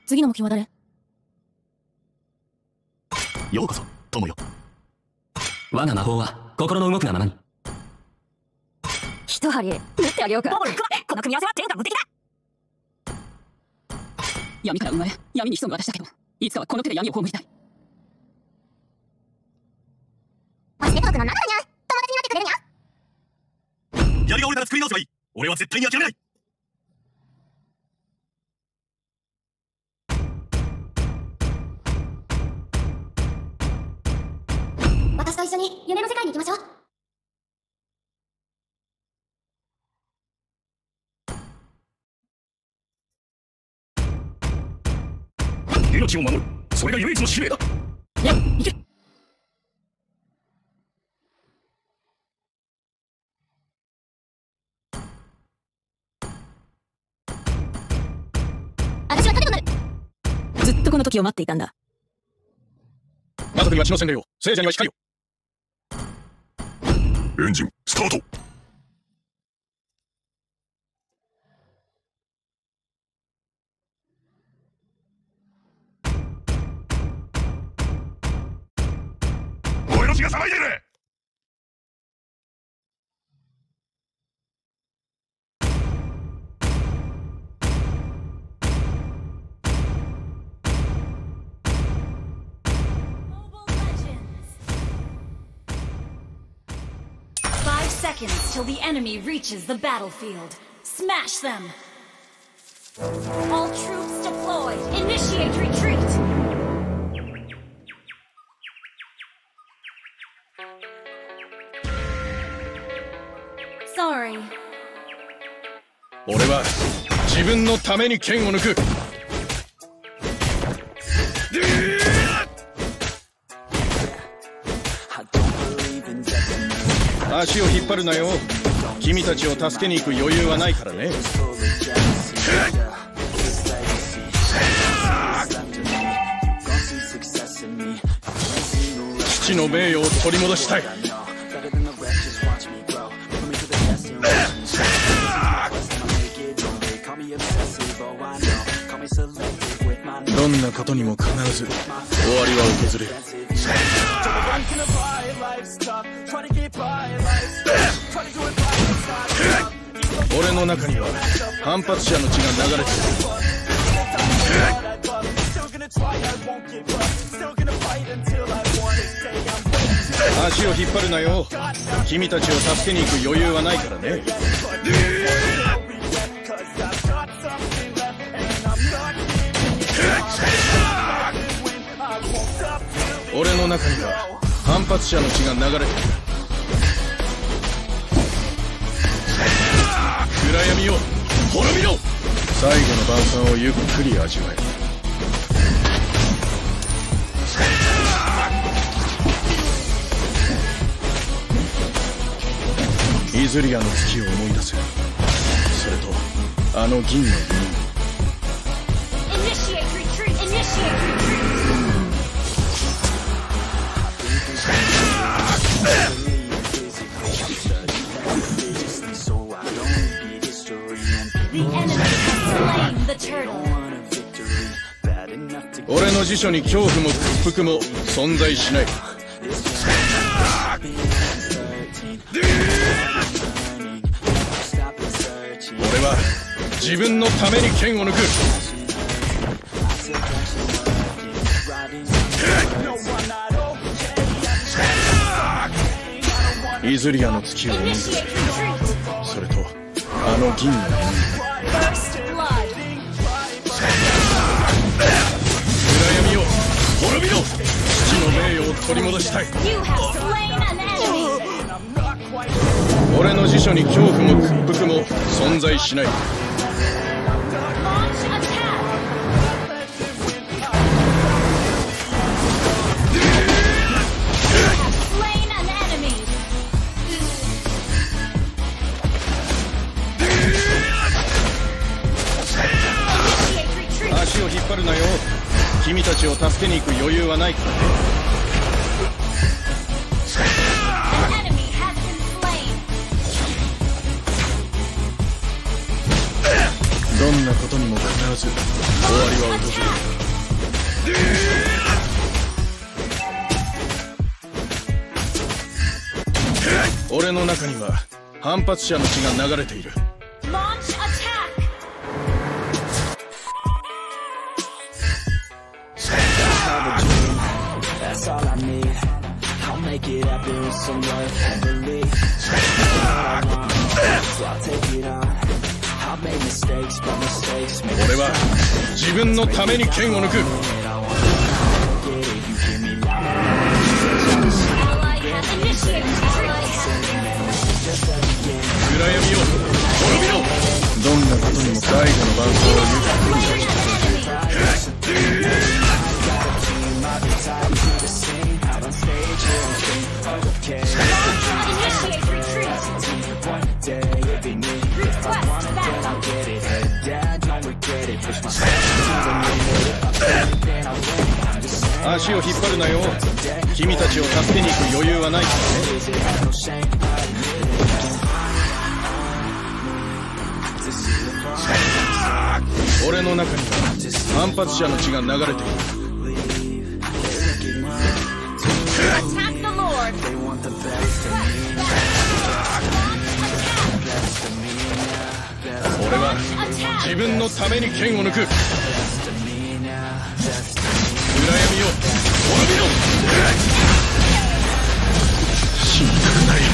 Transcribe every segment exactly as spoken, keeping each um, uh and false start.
次の目標は誰？ ようこそ友よ。 我が魔法は心の動くがままに。 一針打ってあげようか。 ボール加え、この組み合わせは天下無敵だ。闇から生まれ闇に潜む私だけど、いつかはこの手で闇を葬りたい。 マジでトークのなんだろにゃ。友達になってくれるにゃ。 槍が折れたら作り直せばいい。俺は絶対に諦めない。 私と一緒に夢の世界に行きましょう。 命を守る、それが唯一の使命だ。 いや、行け。 私はとにかくずっとこの時を待っていたんだ。 マト君は血の洗礼を、聖者には光を。エンジンスタート。俺の血が騒いでいる。 Five seconds till the enemy reaches the battlefield. Smash them! All troops deployed. Initiate retreat! Sorry. 俺は自分のために剣を抜く。足を引っ張るなよ。君たちを助けに行く余裕はないからね。父の名誉を取り戻したい。どんなことにも必ず終わりは訪れる。俺の中には反発者の血が流れてる。足を引っ張るなよ。君たちを助けに行く余裕はないからね。俺の中には反発者の血が流れてる。暗闇よ滅びろ。最後の晩餐をゆっくり味わえ。イズリアの月を思い出せ。それとあの銀の弓。 Initiate retreat! Initiate retreat! The enemy has slain the turtle. 俺の辞書に恐怖も屈服も存在しない。俺は自分のために剣を抜く。イズリアの月を思い出せ。それとあの銀の弓。暗闇よ滅びろ。父の名誉を取り戻したい。俺の辞書に恐怖も屈服も存在しない。足を引っ張るなよ。君たちを助けに行く余裕はないからね。どんなことにも必ず終わりは訪れる。俺の中には反発者の血が流れている。 Launch attack! That's all I need. I'll make it happen with some work and belief. So I'll take it on. I'll make mistakes, but mistakes make me 俺は自分のために剣を抜く。 Ally has initiated retreat! 暗闇よ滅びろ。どんなことにも最後の伴奏をゆっくり味わう。 Initiate retreat! Request backup! 足を引っ張るなよ。君たちを助けに行く余裕はないからね。俺の中には反発者の血が流れている。 Attack the Lord! Request backup! 俺は自分のために剣を抜く。暗闇よ滅びろ。死にたくない。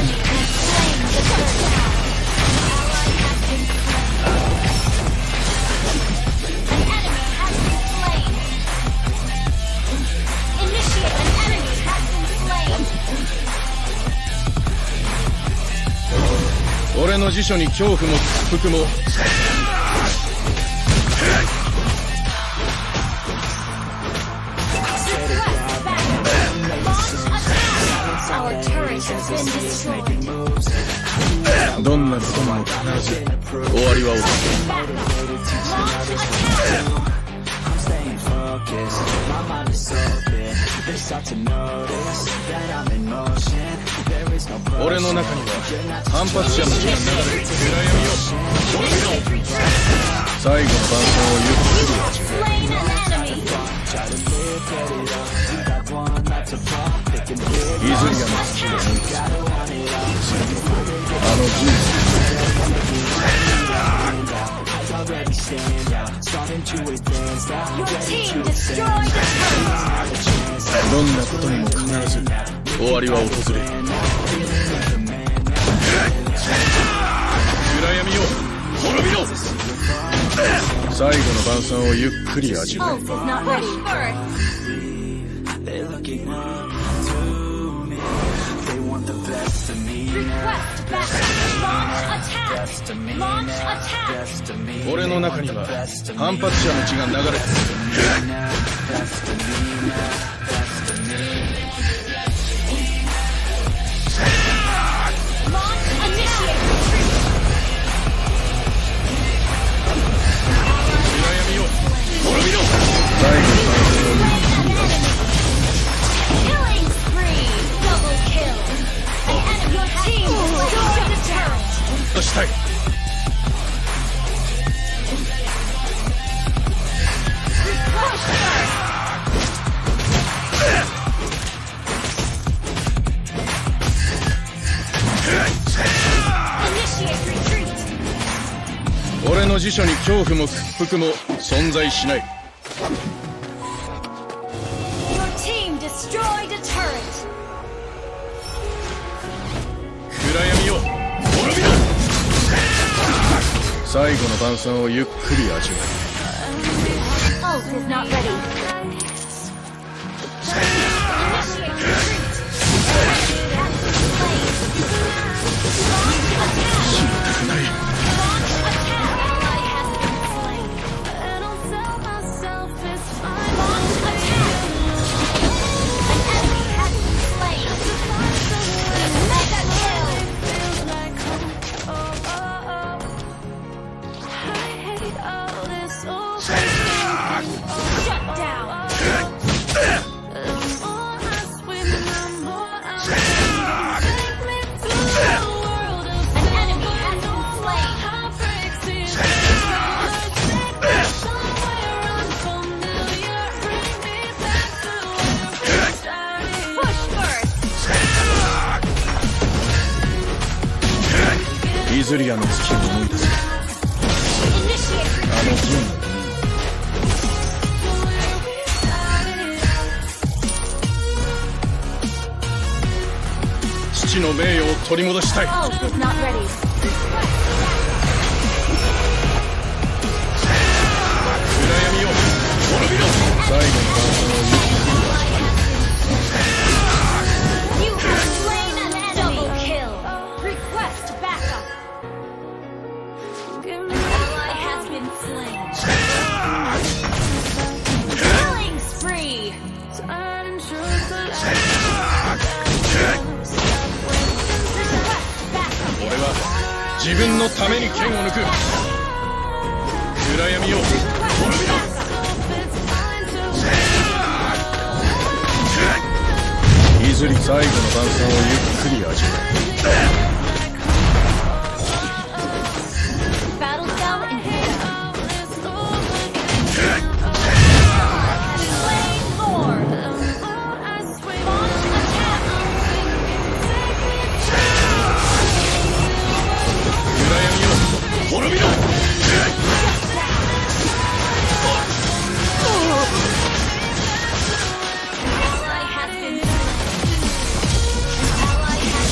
俺の辞書に恐怖も屈服も。 Our turret has been destroyed. どんなことも必ず終わりは訪れる。 俺の中には反発者の血が流れる。暗闇よ滅びろ。最後の伴奏をゆっくり味わう。 Slain an enemy. イズリアの土で抜いた。あの人生。 Your team destroyed the turret. どんなことにも必ず終わりは訪れる。暗闇よ滅びろ。最後の晩餐をゆっくり味わう。 Pulse is not ready first. Request backup. Launch attack. Launch attack. 俺の中には反発者の血が流れている。 Launch initiate retreat. 暗闇よ滅びろ。最後の晩餐をゆっくり味わう。 Killing spree. Double kill. An enemy. Your team destroyed the turret. としたい。 俺の辞書に恐怖も屈服も存在しない。 Your team destroyed a turret. 暗闇よ滅びろ。最後の晩餐をゆっくり味わう。 Pulse is not ready. Initiate retreat. Launch attack. 死にたくない。 Launch attack. Ally has been slain. Launch attack. An enemy has been slain. Mega kill. Shut down. An enemy has イズリアの月を思い出せ。あの銀の海。父の名誉を取り戻したい。 Ult is not ready. 暗闇よ滅びろ。最後の晩餐をゆっくり味わえ。 You have slain an enemy. Double kill. Request backup. An ally has been slain. Killing spree. 俺は自分のために剣を抜く。暗闇よ滅びろ。いずり最後の晩餐をゆっくり味わえ。 Battle cell in hand. Slain Lord. Launch attack. 暗闇よ滅びろ。 Ally has been Ally has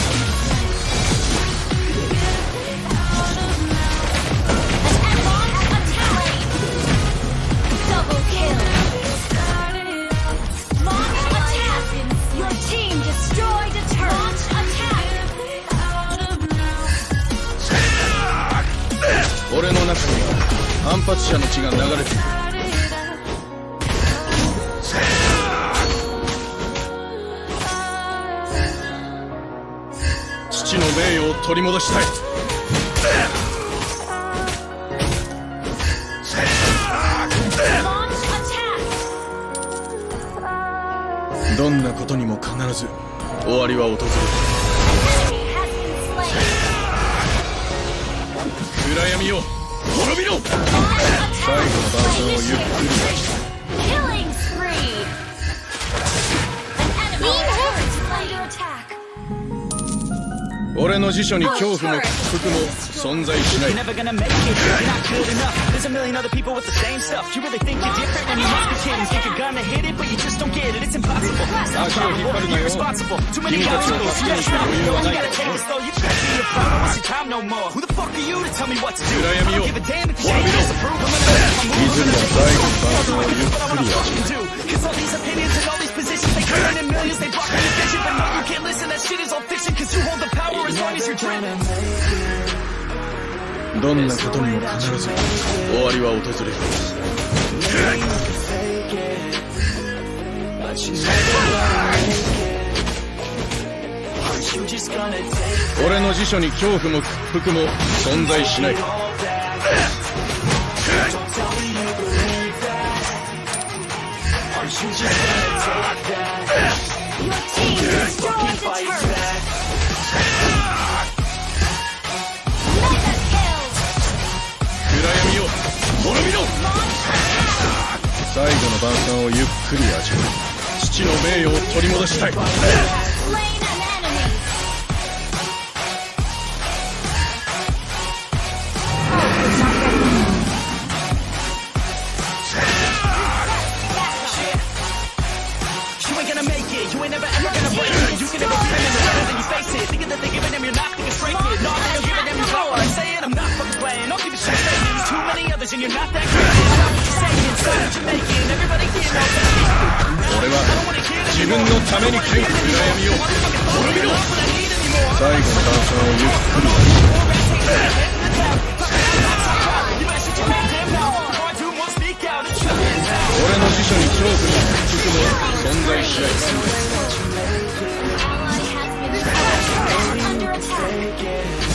been launch attack. Double kill. Launch attack. Your team destroyed a turret. Launch attack. 俺の中には反発者の血が流れている。父の名誉を取り戻したい。 Launch attack. どんなことにも必ず終わりは訪れる。 Enemy has been slain. 暗闇よ滅びろ。 Launch 最後の attack. 晩餐をゆっくり味わえ。 Killing spree. An enemy turret is under attack. 俺の辞書に恐怖も屈服も存在しない。 You're never gonna make it, you're not good enough. There's a million other people with the same stuff. You really think you're different and you must be kidding. Think you're gonna hit it, but you just don't get it. It's impossible. It's 足を引っ張るなよ。 irresponsible. Too many 君たちを obstacles. 助けに行く余裕はない You か gotta ら take ね。 it slow. You can't be a problem. What's your time no more? Who the fuck are you to tell me what to do? 暗 I 闇よ don't give a damn if you say you disapprove. I'm gonna make my い move. ず I'm り gonna は take 最後の晩餐をゆっ what I くり wanna 味わ fucking do. Cause all these opinions and all these positions, they come in in millions. They block your vision, but no, you can't listen. That shit is all fiction. Cause you hold the power as long as you're dreaming. え。どんなことにも必ず終わりは訪れる。 俺の辞書に恐怖も屈服も存在しない。 Your team destroyed a turret. Mega kill. 暗闇よ滅びろ。 最後の晩餐をゆっくり味わえ。父の名誉を取り戻したい。 Slain an enemy. You ain't gonna make it, you ain't never ever gonna break it. You can never be in the better than you face it. Thinking that they're giving them, you're not thinking straight kid. No, they're giving them your power. I'm saying I'm not fucking playing. Don't give a shit. There's too many others and you're not that great. I'm not what you're saying, so what you're making. Everybody here knows that. 俺は自分のために剣。暗闇よ滅びろ。最後の晩餐をゆっくり味わえ。 俺の辞書に恐怖も屈服も存在しない。 Ally has been under attack.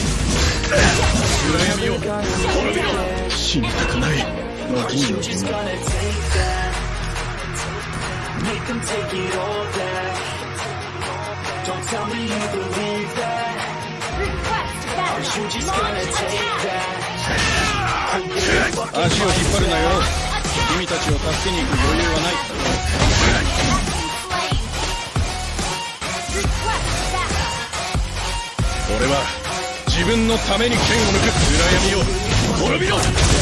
暗闇よ滅びろ。死にたくない。銀の海。 Make them take it all back. Don't tell me you believe that. Request backup. You just Launch gonna take attack. that. 足を引っ張るなよ。君たちを助けに行く余裕はない。 Request backup. 俺は自自分のために剣を抜く。暗闇よ滅びろ。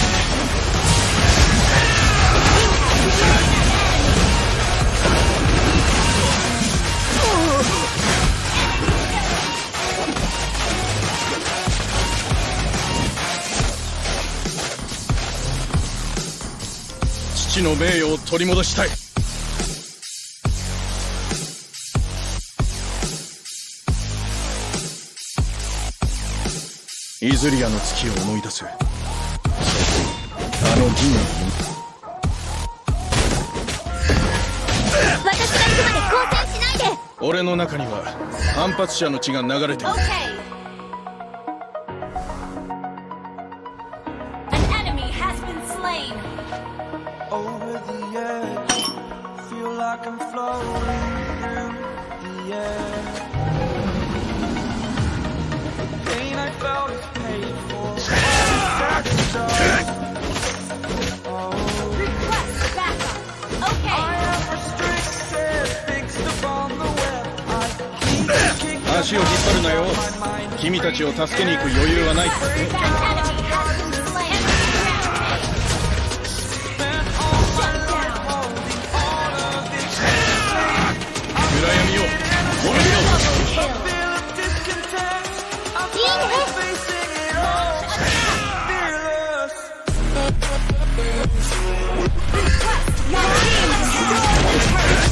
父の名誉を取り戻したい。イズリアの月を思い出す。あの銀の私が行くまで交戦しないで。 俺の中には反発者の血が流れている。 Okay. An enemy has been slain. Over the edge, feel like I'm floating through the air. The pain I felt is paid for. Request backup. Okay. I am restricted, fixed upon the web. I keep kicking 足を引っ張るなよ。君たちを助けに行く余裕はない。 An enemy has been slain. Shut down. 暗闇よ滅びろ。 Kill. feel of discontent. I'm いいね。 facing it all. Fearless. Request your team destroyed first.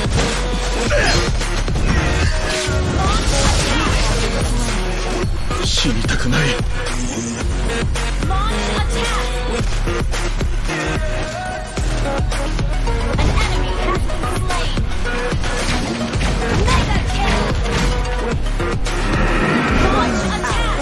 Launch attack. 死にたくない。 Launch attack. An enemy has been slain. Mega kill. Launch attack.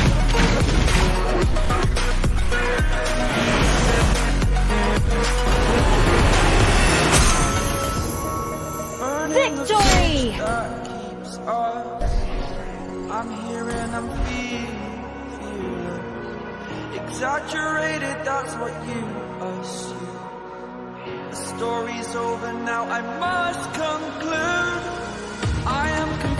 Victory! That keeps us. I'm here and I'm feeling, feeling exaggerated. That's what you assume. The story's over now. I must conclude. I am confused.